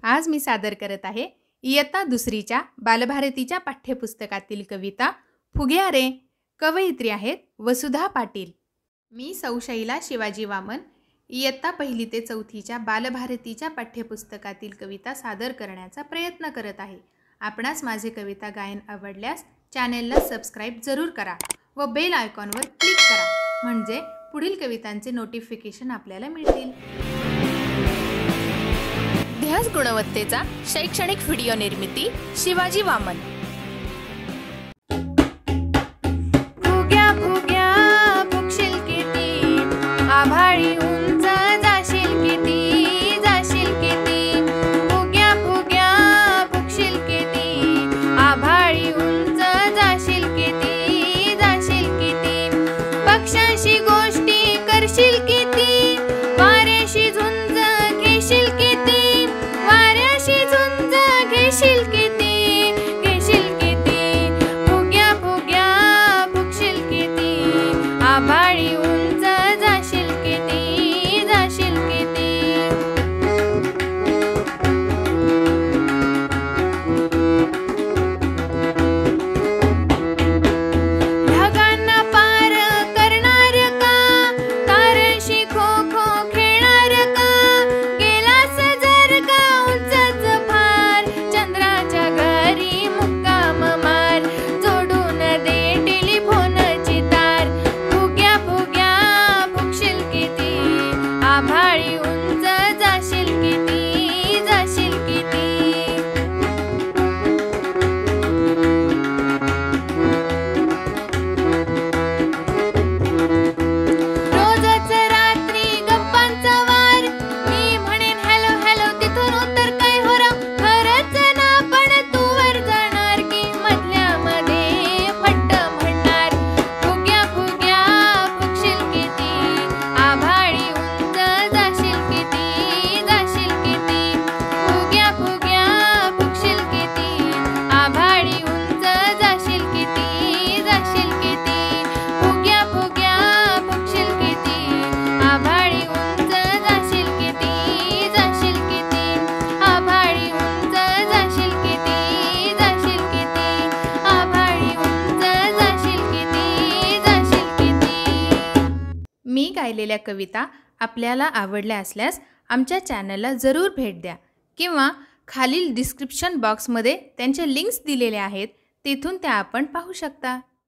आज मी सादर करत आहे इयत्ता दुसरीच्या बालभारतीच्या पाठ्यपुस्तकातील कविता फुग्या रे। कवयित्री आहेत वसुधा पाटील। मी सौ शैला शिवाजी वामन इयत्ता पहिली ते चौथीच्या बालभारतीच्या पाठ्यपुस्तकातील कविता सादर करण्याचा प्रयत्न करत आहे। आपणास माझे कविता गायन आवडल्यास चॅनेलला सबस्क्राइब जरूर करा व बेल आयकॉनवर क्लिक करा, म्हणजे पुढील कवितांचे नोटिफिकेशन आपल्याला मिळतील। ध्यास गुणवत्तेचा शैक्षणिक व्हिडिओ निर्मिती शिवाजी वामन। फुग्या फुग्या फुगशील किती, आभाळी उंच जाशील किती, जाशील किती। फुग्या फुग्या फुगशील किती, आभाळी उंच जाशील किती, जाशील किती। पक्ष्यांशी गोष्टी करशील किती, वाऱ्याशी झुंज घेशील किती, वाऱ्याशी झुंज घेशील किती, घेशील किती। फुग्या फुग्या फुगशील किती, आभाळी उंच जाशील किती, जाशील किती। ढगांना पार करणार का, ताऱ्यांशी खो खो खेळणार का, गेलास जर का उंचच फार, चंद्राच्या घरी मुक्काम मार, जोडून दे टेलिफोनची तार। फुग्या फुग्या फुगशील किती, आभाळी उंच जाशील किती, जाशील किती। रोजच रात्री गप्पांचा वार, मी म्हणेन हॅलो हॅलो तिथून उत्तर काय हो राव, खरंच ना पण तू वर जाणार की मधल्या मध्ये फट्ट म्हणणार। फुग्या फुग्या फुगशील किती, आभाळी उंच जाशील किती, जाशील किती। फुग्या फुग्या फुगशील किती, आभाळी उंच जाशील किती, जाशील किती। फुग्या फुग्या फुगशील किती, आभाळी उंच जाशील किती, जाशील किती। आभाळी उंच जाशील किती, जाशील किती। आभाळी उंच जाशील किती, जाशील किती। मी गायलेल्या कविता आपल्याला आवडल्या असल्यास आमच्या चॅनलला जरूर भेट द्या किंवा खालील डिस्क्रिप्शन बॉक्समध्ये त्यांचे लिंक्स दिलेले आहेत, तेथून त्या आपण पाहू शकता।